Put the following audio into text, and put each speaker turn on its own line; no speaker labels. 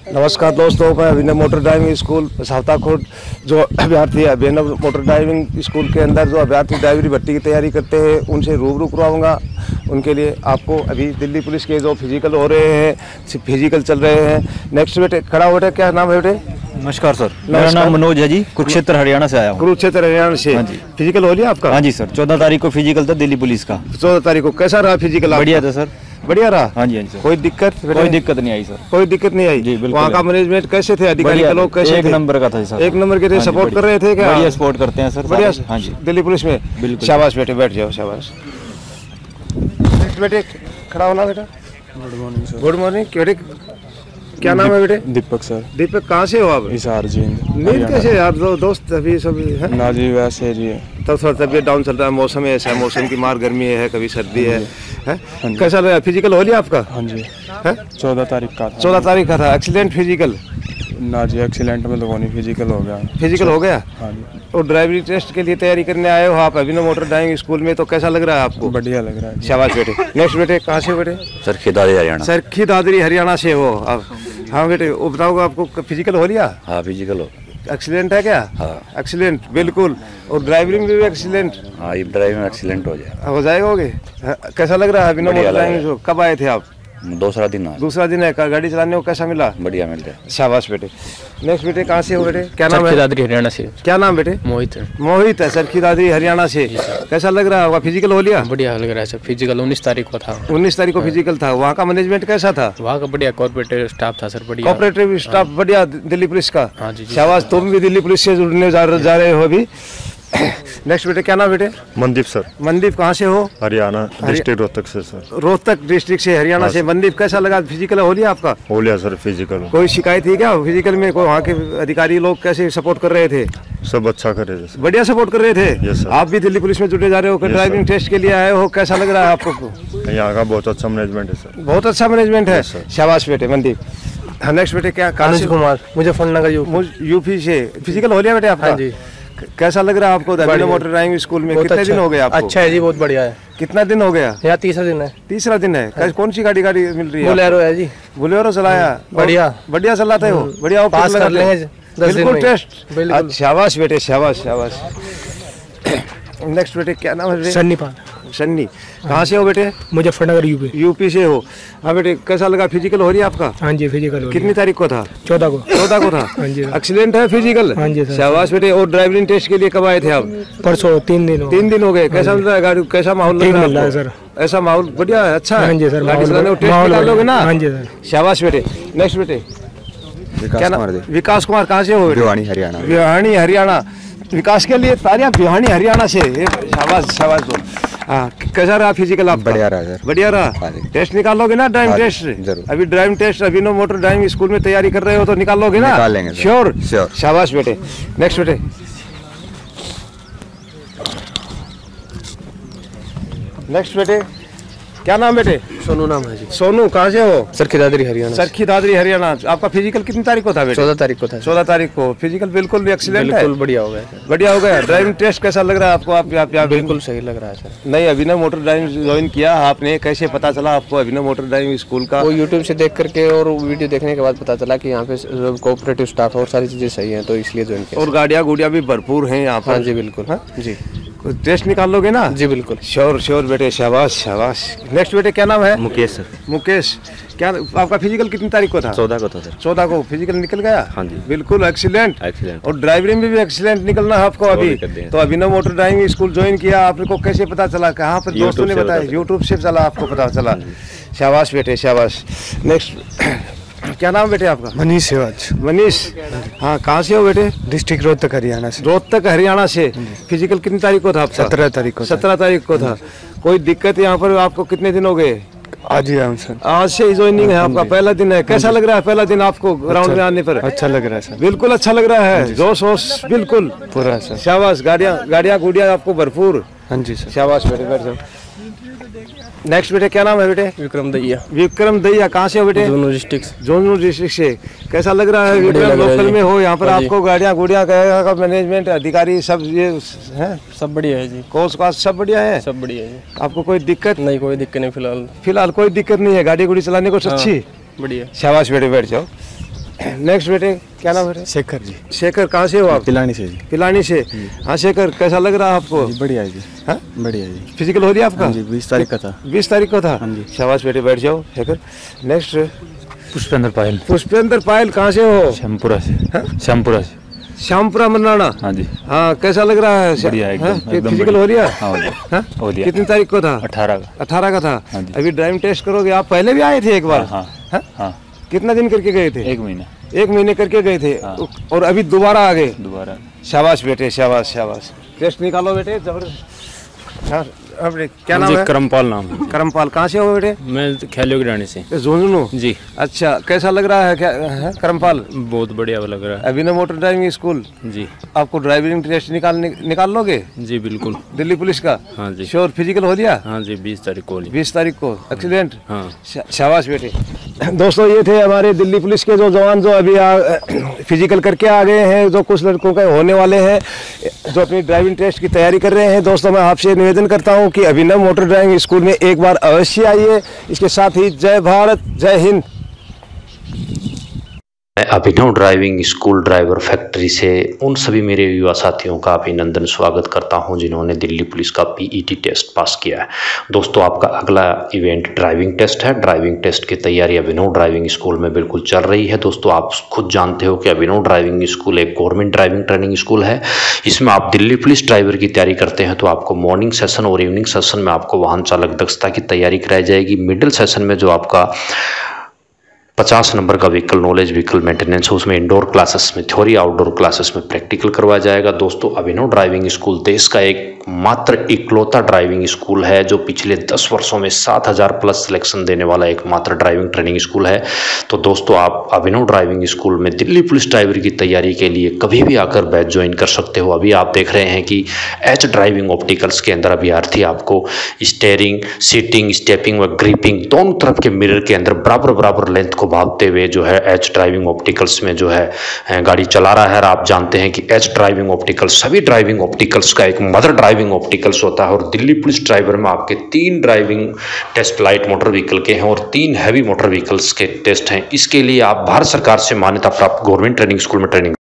नमस्कार दोस्तों, मैं अभिनव मोटर ड्राइविंग स्कूल सावताखोट जो अभ्यर्थी अभिनव मोटर ड्राइविंग स्कूल के अंदर जो अभ्यर्थी ड्राइवरी भर्ती की तैयारी करते हैं उनसे रूबरू करवाऊंगा। उनके लिए आपको अभी दिल्ली पुलिस के जो फिजिकल हो रहे हैं, फिजिकल चल रहे हैं। नेक्स्ट बेटे खड़ा हो बेटे, क्या नाम है बेटे?
नमस्कार सर, मेरा नाम मनोज है जी, कुरुक्षेत्र हरियाणा से आया हूँ।
कुरुक्षेत्र हरियाणा से?
हाँ जी।
फिजिकल हो लिया आपका?
हाँ जी सर, 14 तारीख को फिजिकल था दिल्ली पुलिस का।
14 तारीख को कैसा रहा फिजिकल?
बढ़िया था सर।
बढ़िया रहा?
हाँ जी, हाँ जी सर।
कोई दिक्कत?
कोई दिक्कत नहीं आई सर।
कोई दिक्कत नहीं आई
जी, बिल्कुल।
वहाँ का मैनेजमेंट कैसे थे? अधिकारी के लोग कैसे
एक
थे?
नंबर का था सर।
एक नंबर के थे। सपोर्ट कर रहे थे क्या?
बढ़िया सपोर्ट करते हैं सर।
बढ़िया।
हाँ जी,
दिल्ली पुलिस में?
बिल्कुल।
शाबाश बेटे, बैठ जाओ, शाबाश। नेक्स्ट बेटे खड़ा होना बेटा।
Good morning sir.
Good morning बेटे, क्या नाम है बेटे?
दीपक सर।
दीपक, कहाँ से हो आप?
हिसार जी।
नींद कैसे यार? दोस्त अभी सब है
ना जी, वैसे जी
तो थोड़ा तबीयत डाउन चल रहा है, मौसम ऐसा है, मौसम की मार, गर्मी है, कभी सर्दी है? कैसा रहा फिजिकल? हो लिया आपका?
हाँ जी
है?
14 तारीख का था।
14 तारीख का था। Excellent physical?
ना जी, एक्सीलेंट में तो नहीं, फिजिकल हो गया।
फिजिकल हो गया?
हाँ जी।
और ड्राइवरी टेस्ट के लिए तैयारी करने आए हो आप अभिनव मोटर ड्राइविंग स्कूल में, तो कैसा लग रहा है आपको?
बढ़िया लग रहा है।
शाबाश बेटे। नेक्स्ट बेटे, कहाँ से हो बेटे?
सरखी दादरी हरियाणा।
सरखी दादरी हरियाणा से हो आप? हाँ बेटे, वो बताओ आपको फिजिकल हो लिया?
हाँ फिजिकल हो।
एक्सीलेंट है क्या?
हाँ
एक्सीलेंट, बिल्कुल। और ड्राइविंग में भी एक्सीलेंट?
हाँ, ये ड्राइविंग एक्सीलेंट हो जाए।
हो जाएगा? होगे? कैसा लग रहा है अभिनव मोटर ड्राइविंग? कब आए थे आप?
दूसरा दिन आज।
दूसरा दिन है। गाड़ी चलाने को कैसा मिला?
बढ़िया मिल जाए।
शाबाश बेटे। नेक्स्ट बेटे, कहाँ से हो बेटे? क्या नाम है?
दादरी हरियाणा से।
क्या नाम बेटे?
मोहित है।
मोहित है, सरखी दादरी हरियाणा से। कैसा लग रहा है? फिजिकल हो लिया?
बढ़िया लग रहा है सर। फिजिकल 19 तारीख को था।
19 तारीख को फिजिकल था। वहाँ का मैनेजमेंट कैसा था?
वहाँ का बढ़िया कॉर्पोरेट स्टाफ था सर। बढ़िया
कॉर्पोरेटिव स्टाफ बढ़िया दिल्ली पुलिस का?
हाँ जी।
शाबाश, तुम भी दिल्ली पुलिस से जुड़ने जा रहे हो अभी। नेक्स्ट बेटे, क्या नाम बेटे?
मनदीप सर।
मनदीप, कहाँ से हो?
हरियाणा डिस्ट्रिक्ट रोहतक से सर।
रोहतक डिस्ट्रिक्ट से हरियाणा से। मनदीप, कैसा लगा फिजिकल? हो लिया आपका?
हो लिया सर फिजिकल।
कोई शिकायत थी क्या फिजिकल में? कोई वहाँ के अधिकारी लोग कैसे सपोर्ट कर रहे थे?
सब अच्छा कर रहे थे।
बढ़िया सपोर्ट कर रहे थे।
Yes sir.
आप भी दिल्ली पुलिस में जुड़े जा रहे हो, ड्राइविंग टेस्ट के लिए आए हो, कैसा लग रहा है आपको?
यहाँ का बहुत अच्छा मैनेजमेंट है सर।
बहुत अच्छा मैनेजमेंट है। शाबाश बेटे मनदीप। नेक्स्ट बेटे, क्या?
अनुज कुमार, मुजफ्फरनगर
यूपी से। फिजिकल हो लिया बेटे आपका?
हाँ जी।
कैसा लग रहा है आपको अभिनव मोटर ड्राइविंग स्कूल में? कितने दिन हो गए आपको?
अच्छा है जी, बहुत बढ़िया है।
कितना दिन हो गया?
यहाँ तीसरा दिन है।
तीसरा दिन है। कौन सी गाड़ी मिल रही है?
बोलेरो है जी।
बोलेरो चलाया?
बढ़िया
बढ़िया चलाते हो? बढ़िया
पास कर लेंगे 10 दिन
बिल्कुल
में।
टेस्ट।
बिल्कुल।
शाबाश बेटे, शाबाश शाबाश। नेक्स्ट बेटे, क्या नाम है?
सन्नी पाल।
सन्नी, कहाँ से हो बेटे?
मुजफ्फरनगर यूपी।
यूपी से हो? हाँ बेटे, कैसा लगा फिजिकल? हो रही है आपका?
हाँ जी, फिजिकल।
कितनी तारीख को था?
14 को।
14 को था।
हाँ जी।
एक्सीलेंट है फिजिकल?
हाँ जी सर।
शाबाश बेटे। और ड्राइविंग टेस्ट के लिए कब आए थे आप?
परसों। 3 दिन।
3 दिन हो गए। कैसा मिल रहा है गाड़ी? कैसा माहौल लग रहा है
सर?
ऐसा माहौल बढ़िया है, अच्छा है।
हाँ जी सर।
गाड़ी चलाने को टेस्ट निकालोगे ना?
हाँ जी सर।
शाबाश बेटे। नेक्स्ट बेटे, क्या नाम? विकास कुमार, कहाँ से हो?
भिवानी हरियाणा।
भिवानी हरियाणा। विकास के लिए तालियां भिवानी हरियाणा से। शाबाश शाबाश। हाँ, कैसा रहा फिजिकल आपका?
बढ़िया रहा सर।
बढ़िया रहा। टेस्ट निकालोगे ना ड्राइविंग टेस्ट?
जरूर।
अभी driving test Abhinav motor driving school में तैयारी कर रहे हो तो निकालोगे ना?
निकाल लेंगे।
श्योर? शाबाश बेटे। नेक्स्ट बेटे, नेक्स्ट बेटे, क्या नाम बेटे?
सोनू नाम है जी।
सोनू, कहाँ से हो?
सरखी दादरी हरियाणा।
सरखी दादरी हरियाणा। आपका फिजिकल कितनी तारीख को था बेटे?
14 तारीख को था।
14 तारीख को फिजिकल बिल्कुल एक्सीलेंट है?
बिल्कुल बढ़िया हो गया सर।
बढ़िया हो गया। ड्राइविंग टेस्ट कैसा लग रहा है आपको? आप
बिल्कुल सही लग रहा है सर।
नहीं, अभिनव मोटर ड्राइविंग ज्वाइन किया आपने, कैसे पता चला आपको अभिनव मोटर ड्राइविंग स्कूल का?
वो यूट्यूब से देख करके और वीडियो देखने के बाद पता चला कि यहाँ पे कोऑपरेटिव स्टाफ और सारी चीजें सही हैं, तो इसलिए ज्वाइन किया।
और गाड़ियाँ गुड़िया भी भरपूर हैं यहाँ पर?
हाँ जी बिल्कुल। हाँ जी।
टेस्ट निकाल लोगे ना?
जी बिल्कुल।
श्योर श्योर बेटे, शाबाश शाबाश। नेक्स्ट बेटे, क्या नाम है?
मुकेश सर।
मुकेश, क्या आपका फिजिकल कितनी तारीख को था?
14 को था सर।
14 को फिजिकल निकल गया?
हाँ जी।
बिल्कुल एक्सीलेंट।
एक्सीलेंट।
और ड्राइविंग में भी एक्सीलेंट निकलना है आपको अभी। तो Abhinav motor driving school join किया आपको, कैसे पता चला? कहाँ पर दोस्तों ने बताया? यूट्यूब से चला आपको पता चला? शाबाश बेटे शाबाश। नेक्स्ट, क्या नाम बेटे आपका?
मनीष सेवाज।
मनीष, हाँ, कहाँ से हो बेटे?
डिस्ट्रिक्ट रोहतक हरियाणा से।
रोहतक हरियाणा से। फिजिकल कितनी तारीख को था आपका?
17 तारीख को।
17 तारीख को था। कोई दिक्कत यहाँ पर आपको? कितने दिन हो गए?
आज ही आया सर।
आज से ही ज्वाइनिंग है आपका? पहला दिन है। कैसा लग रहा है पहला दिन आपको ग्राउंड में आने पर?
अच्छा लग रहा है सर।
बिल्कुल अच्छा लग रहा है। जोश वोश बिल्कुल
पूरा सर।
शाबाश। गाड़ियाँ गुड़िया आपको भरपूर?
हाँ जी सर।
शाबाश बेटे, बैठ जाओ। नेक्स्ट बेटे, क्या नाम है बेटे?
विक्रम दैया।
विक्रम दैया, कहाँ से हो बेटे?
जोनू डिस्ट्रिक्ट।
जोनू डिस्ट्रिक्ट से। कैसा लग रहा है विक्रम? लोकल में हो यहाँ पर, आपको गाड़ियाँ गुड़िया का मैनेजमेंट अधिकारी सब ये है?
सब बढ़िया है जी।
कोर्स का सब बढ़िया है?
सब बढ़िया है।
आपको कोई दिक्कत?
नहीं, कोई दिक्कत नहीं फिलहाल।
फिलहाल कोई दिक्कत नहीं है। गाड़ी गुड़ी चलाने को अच्छी?
बढ़िया।
शाबाश बेटे, बैठ जाओ। नेक्स्ट बेटे क्या नाम है?
शेखर जी।
शेखर, कहाँ से हो आप?
पिलानी से जी।
पिलानी से। हाँ शेखर, कैसा लग रहा है आपको?
जी बढ़िया है जी।
हाँ?
बढ़िया जी।
फिजिकल हो रही है आपका?
हाँ जी 20 तारीख का था।
20 तारीख को था?
हाँ जी।
शाबाश बेटे, बैठ जाओ शेखर। नेक्स्ट
पुष्पेंद्र पायल,
पुष्पेंद्र पायल, कहाँ से हो?
श्यामपुरा से। श्यामपुरा से।
श्यामपुरा मरनाना।
हाँ जी।
हाँ, कैसा लग रहा है?
बढ़िया एकदम, एकदम
फिजिकल हो रही है?
हाँ, हो गया।
हाँ?
हो गया।
कितनी तारीख को था?
18 का।
18 का था।
हाँ जी।
अभी ड्राइविंग टेस्ट करोगे? आप पहले भी आए थे एक बार?
हाँ
हाँ?
हाँ।
कितना दिन करके गए थे?
1 महीना।
1 महीने करके गए थे।
हाँ।
और अभी दोबारा आ गए?
दोबारा।
शाबाश बेटे, शाबाश शाबाश। टेस्ट निकालो बेटे, जबरदस्त। हाँ, अब क्या नाम है?
करमपाल नाम है।
करमपाल, कहाँ से हो बेटे?
मैं खेलियो की रानी से।
झुंझुनू
जी।
अच्छा, कैसा लग रहा है क्या है करमपाल?
बहुत बढ़िया लग रहा है।
अभिनव मोटर ड्राइविंग स्कूल,
जी।
आपको ड्राइविंग टेस्ट निकाल लोगे?
जी बिल्कुल।
दिल्ली पुलिस का?
हाँ जी।
श्योर? फिजिकल हो लिया?
हाँ जी 20 तारीख को।
20 तारीख को। एक्सीडेंट?
हाँ।
शाबाश बेटे। दोस्तों, ये थे हमारे दिल्ली पुलिस के जो जवान जो अभी फिजिकल करके आ गए हैं, जो कुछ लड़कों के होने वाले हैं, जो अपनी ड्राइविंग टेस्ट की तैयारी कर रहे हैं। दोस्तों, मैं आपसे निवेदन करता हूं कि अभिनव मोटर ड्राइविंग स्कूल में एक बार अवश्य आइए। इसके साथ ही जय भारत, जय हिंद।
मैं Abhinav driving school driver factory से उन सभी मेरे युवा साथियों का अभिनंदन स्वागत करता हूं जिन्होंने दिल्ली पुलिस का पीईटी टेस्ट पास किया है। दोस्तों, आपका अगला इवेंट ड्राइविंग टेस्ट है। ड्राइविंग टेस्ट की तैयारी अभिनव ड्राइविंग स्कूल में बिल्कुल चल रही है। दोस्तों, आप खुद जानते हो कि अभिनव ड्राइविंग स्कूल एक गवर्नमेंट ड्राइविंग ट्रेनिंग स्कूल है। इसमें आप दिल्ली पुलिस ड्राइवर की तैयारी करते हैं तो आपको मॉर्निंग सेशन और इवनिंग सेशन में आपको वाहन चालक दक्षता की तैयारी कराई जाएगी। मिडिल सेशन में जो आपका 50 नंबर का व्हीकल नॉलेज, व्हीकल मेंटेनेंस, उसमें इंडोर क्लासेस में थ्योरी, आउटडोर क्लासेस में प्रैक्टिकल करवाया जाएगा। दोस्तों, अभिनव ड्राइविंग स्कूल देश का एक मात्र इकलौता ड्राइविंग स्कूल है जो पिछले 10 वर्षों में 7000 प्लस सिलेक्शन देने वाला एक मात्र ड्राइविंग ट्रेनिंग स्कूल है। तो दोस्तों, आप अभिनव ड्राइविंग स्कूल में दिल्ली पुलिस ड्राइवर की तैयारी के लिए कभी भी आकर बैच ज्वाइन कर सकते हो। अभी आप देख रहे हैं कि एच ड्राइविंग ऑप्टिकल्स के अंदर अभ्यर्थी आपको स्टीयरिंग, सीटिंग, स्टेपिंग व ग्रिपिंग दोनों तरफ के मिरर के अंदर बराबर लेंथ को भागते हुए जो है एच ड्राइविंग ऑप्टिकल्स में जो है गाड़ी चला रहा है। और आप जानते हैं कि एच ड्राइविंग ऑप्टिकल्स सभी ड्राइविंग ऑप्टिकल्स का एक मदर ड्राइविंग ऑप्टिकल्स होता है। और दिल्ली पुलिस ड्राइवर में आपके 3 driving test light motor vehicle के हैं और 3 हैवी मोटर व्हीकल्स के टेस्ट हैं। इसके लिए आप भारत सरकार से मान्यता प्राप्त गवर्नमेंट ट्रेनिंग स्कूल में ट्रेनिंग